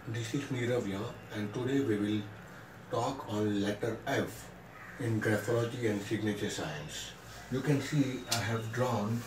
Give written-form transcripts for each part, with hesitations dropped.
This is Niravya, and today we will talk on letter F in Graphology and Signature Science. You can see I have drawn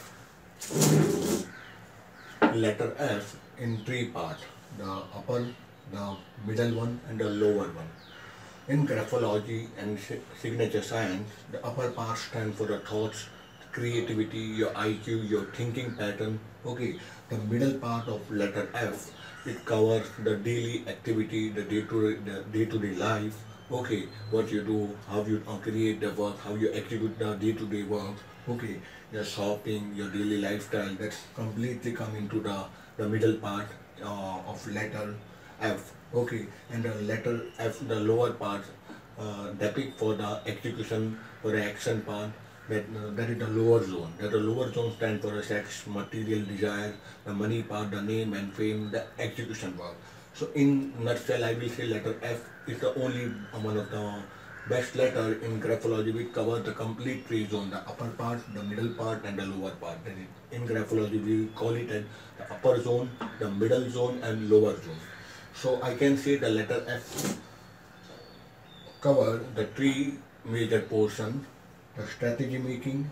letter F in three parts, the upper, the middle one and the lower one. In Graphology and Signature Science, the upper part stands for the thoughts, creativity, your IQ, your thinking pattern. Okay, the middle part of letter F, it covers the daily activity, the day-to-day life. Okay, what you do, how you create the work, how you execute the day-to-day work. Okay, your shopping, your daily lifestyle. That's completely come into the middle part of letter F. Okay, and the letter F, the lower part, depict for the execution or the action part. That is the lower zone. That the lower zone stands for the sex, material desire, the money part, the name and fame, the execution work. So in nutshell, I will say letter F is the only one of the best letter in graphology which covers the complete three zone, the upper part, the middle part and the lower part. That is, in graphology we call it as the upper zone, the middle zone and lower zone. So I can say the letter F cover the three major portions, the strategy making,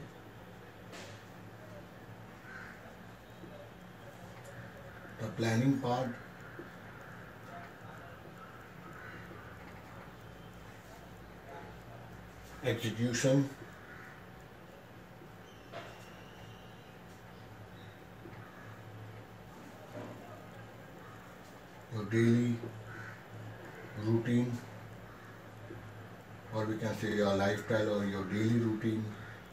the planning part, execution, your daily routine, or we can say your lifestyle or your daily routine.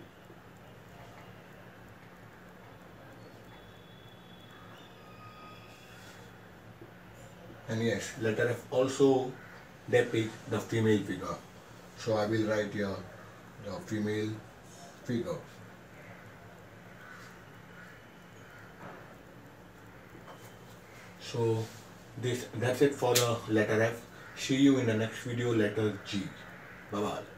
And yes, letter F also depicts the female figure. So I will write here the female figure. So that's it for the letter F. See you in the next video, letter G. Bye bye.